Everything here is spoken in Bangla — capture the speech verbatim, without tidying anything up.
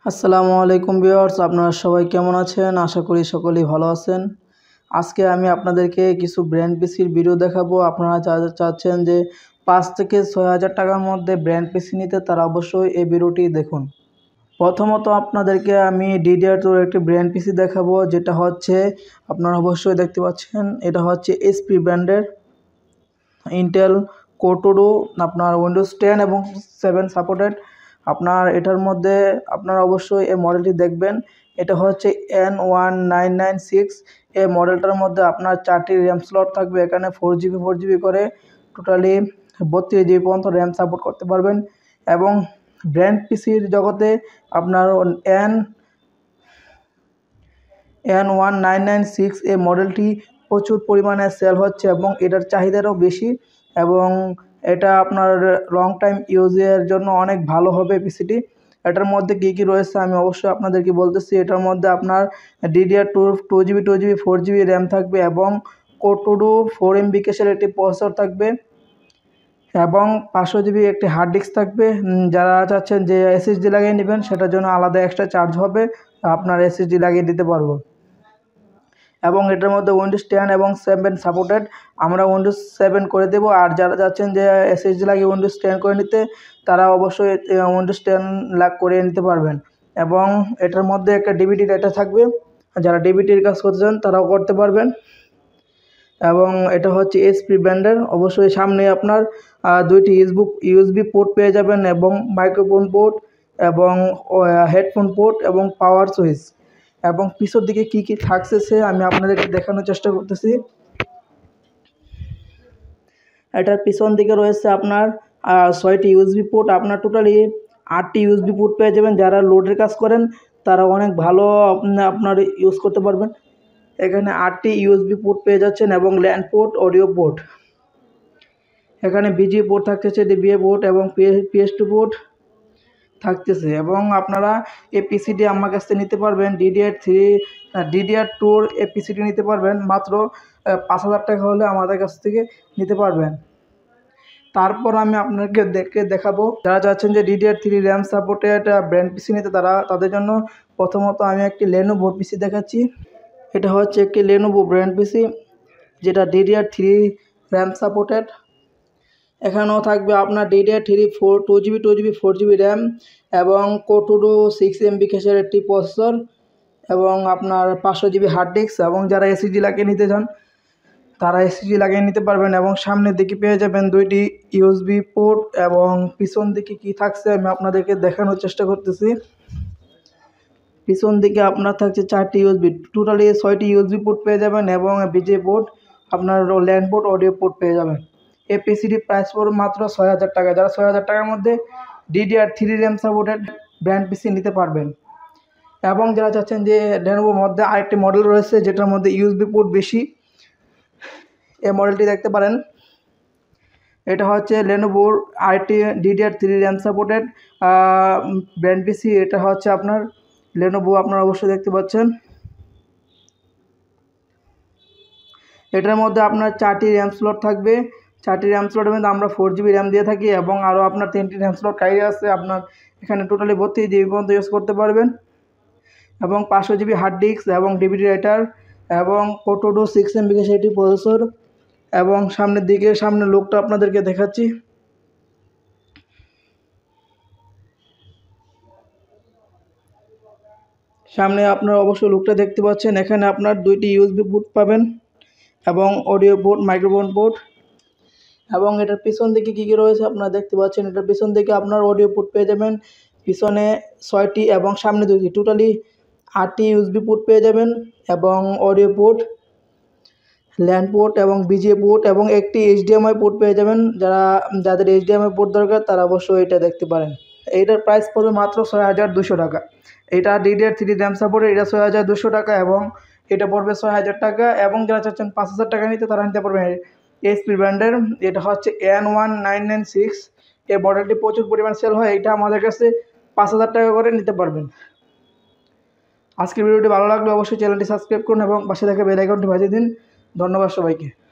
আসসালামু আলাইকুম ভিউয়ার্স, আপনারা সবাই কেমন আছেন? আশা করি সকলেই ভালো আছেন। আজকে আমি আপনাদেরকে কিছু ব্র্যান্ড পিসির ভিডিও দেখাবো। আপনারা যারা চাচ্ছেন যে পাঁচ থেকে ছয় হাজার টাকার মধ্যে ব্র্যান্ড পিসি নিতে, তারা অবশ্যই এই ভিডিওটি দেখুন। প্রথমত আপনাদেরকে আমি ডিডিআর টুর একটি ব্র্যান্ড পিসি দেখাবো, যেটা হচ্ছে আপনারা অবশ্যই দেখতে পাচ্ছেন, এটা হচ্ছে এইচপি ব্র্যান্ডের ইন্টেল কোর টু ডু আপনার উইন্ডোজ টেন এবং সেভেন সাপোর্টেড। আপনার এটার মধ্যে আপনারা অবশ্যই এই মডেলটি দেখবেন। এটা হচ্ছে N one nine nine six. এই মডেলটার মধ্যে আপনার চারটি র্যাম স্লট থাকবে। এখানে ফোর জিবি ফোর জিবি করে টোটালি বত্রিশ জিবি পর্যন্ত র্যাম সাপোর্ট করতে পারবেন। এবং ব্র্যান্ড পিসির জগতে আপনার N N one nine nine six এই মডেলটি প্রচুর পরিমাণে সেল হচ্ছে এবং এটার চাহিদারও বেশি, এবং এটা আপনার লং টাইম ইউজের জন্য অনেক ভালো হবে পিসিটি। এটার মধ্যে কী কী রয়েছে আমি অবশ্যই আপনাদেরকে বলতেছি। এটার মধ্যে আপনার DDR two two GB two GB four GB RAM থাকবে এবং core two duo four MB ক্যাশের একটি প্রসেসর থাকবে এবং পাঁচশো জিবি একটি হার্ড ডিস্ক থাকবে। যারা চাচ্ছেন যে এসএসডি লাগিয়ে নেবেন, সেটার জন্য আলাদা এক্সট্রা চার্জ হবে, আপনার এসএসডি লাগিয়ে দিতে পারবো। এবং এটার মধ্যে উইন্ডোজ টেন এবং সেভেন সাপোর্টেড, আমরা উইন্ডোজ সেভেন করে দেবো। আর যারা যাচ্ছেন যে এসএসডি লাগিয়ে উইন্ডোজ টেন করে নিতে, তারা অবশ্যই উইন্ডোজ টেন লাগ করে নিতে পারবেন। এবং এটার মধ্যে একটা ডিভিডি ডেটা থাকবে, যারা ডিভিডির কাজ করতে চান তারাও করতে পারবেন। এবং এটা হচ্ছে এইচপি ব্র্যান্ডের। অবশ্যই সামনে আপনার দুইটি ইউএসবি ইউএসবি পোর্ট পেয়ে যাবেন এবং মাইক্রোফোন পোর্ট এবং হেডফোন পোর্ট এবং পাওয়ার সুইচ। এবং পিছর দিকে কি কি থাকছে সে আমি আপনাদেরকে দেখানোর চেষ্টা করতেছি। এটার পিছন দিকে রয়েছে আপনার ছয়টি ইউএসবি পোর্ট। আপনার টোটালি আটটি ইউএসবি পোর্ট পেয়ে যাবেন। যারা লোডের কাজ করেন তারা অনেক ভালো আপনার ইউজ করতে পারবেন। এখানে আটটি ইউএসবি পোর্ট পেয়ে যাচ্ছেন এবং ল্যান্ড পোর্ট, অডিও পোর্ট। এখানে বিজি পোর্ট থাকতেছে, ডিবিএ পোর্ট এবং পিএস টু পোর্ট থাকতেছে। এবং আপনারা এই পিসিটি আমার কাছ থেকে নিতে পারবেন ডিডিআর থ্রি ডিডিআর টুর এই পিসিটি নিতে পারবেন মাত্র পাঁচ হাজার টাকা হলে আমাদের কাছ থেকে নিতে পারবেন। তারপর আমি আপনাকে দেখে দেখাবো, যারা চাচ্ছেন যে DDR three RAM supported brand PC নিতে, তারা তাদের জন্য প্রথমত আমি একটি লেনোভো পিসি দেখাচ্ছি। এটা হচ্ছে একটি লেনোভো ব্র্যান্ড পিসি, যেটা ডিডিআর থ্রি র্যাম সাপোর্টেড। এখানেও থাকবে আপনার DDR three four two GB two GB four GB RAM এবং core two duo six MB ক্যাশের একটি প্রসেসর এবং আপনার পাঁচশো জিবি হার্ড ডিস্ক। এবং যারা এসএসডি লাগিয়ে নিতে চান তারা এসএসডি লাগিয়ে নিতে পারবেন। এবং সামনের দিকে পেয়ে যাবেন দুইটি ইউএসবি পোর্ট। এবং পিছন দিকে কি থাকছে আমি আপনাদেরকে দেখানোর চেষ্টা করতেছি। পিছন দিকে আপনার থাকছে চারটি ইউএসবি, টোটালি ছয়টি ইউএসবি পোর্ট পেয়ে যাবেন এবং বিজে পোর্ট, আপনার ল্যান্ড পোর্ট, অডিও পোর্ট পেয়ে যাবেন। এই পিসিটি প্রাইস পড়বে মাত্র ছয় হাজার টাকা। যারা ছয় হাজার টাকার মধ্যে DDR three RAM supported brand PC নিতে পারবেন। এবং যারা চাচ্ছেন যে লেনোভোর মধ্যে আরেকটি মডেল রয়েছে যেটার মধ্যে ইউএসবি পোর্ট বেশি, এই মডেলটি দেখতে পারেন। এটা হচ্ছে লেনোভোর আরেকটি DDR three RAM supported brand PC. এটা হচ্ছে আপনার লেনোভো, আপনারা অবশ্যই দেখতে পাচ্ছেন। এটার মধ্যে আপনার চারটি র্যাম স্লট থাকবে। চারটি র্যাম স্লটের মধ্যে আমরা ফোর জিবি র্যাম দিয়ে থাকি এবং আরও আপনার তিনটি র্যাম স্লট কাই আছে। আপনার এখানে টোটালি বত্রিশ জিবি পর্যন্ত ইউজ করতে পারবেন এবং পাঁচশো জিবি হার্ড ডিস্ক এবং ডিভিডি রাইটার এবং core two duo six MB সেটি প্রসেসর। এবং সামনের দিকে সামনের লুকটা আপনাদেরকে দেখাচ্ছি। সামনে আপনারা অবশ্যই লুকটা দেখতে পাচ্ছেন। এখানে আপনার দুইটি ইউএসবি পোর্ট পাবেন এবং অডিও পোর্ট, মাইক্রোফোন পোর্ট। এবং এটার পিছন দিকে কী কী রয়েছে আপনারা দেখতে পাচ্ছেন। এটার পিছন দিকে আপনার অডিও পোর্ট পেয়ে যাবেন, পিছনে ছয়টি এবং সামনে দুইটি, টোটালি আটটি ইউএসবি পোর্ট পেয়ে যাবেন এবং অডিও পোর্ট, ল্যান্ড পোর্ট এবং বিজিএ পোর্ট এবং একটি এইচডিএমআই পোর্ট পেয়ে যাবেন। যারা যাদের এইচডিএমআই পোর্ট দরকার তারা অবশ্যই এটা দেখতে পারেন। এইটার প্রাইস পড়বে মাত্র ছয় হাজার দুশো টাকা। এটা ডিডিআর থ্রি র্যাম সাপোর্টের, এটা ছয় হাজার দুশো টাকা এবং এটা পড়বে ছয় হাজার টাকা। এবং যারা চাচ্ছেন পাঁচ হাজার টাকা নিতে, তারা নিতে পারবেন এইচপি ব্র্যান্ডের। এটা হচ্ছে N one nine nine six. এই মডেলটি প্রচুর পরিমাণ সেল হয়। এটা আমাদের কাছে পাঁচ হাজার টাকা করে নিতে পারবেন। আজকের ভিডিওটি ভালো লাগলে অবশ্যই চ্যানেলটি সাবস্ক্রাইব করুন এবং পাশে থাকা বেল আইকনটি বাজিয়ে দিন। ধন্যবাদ সবাইকে।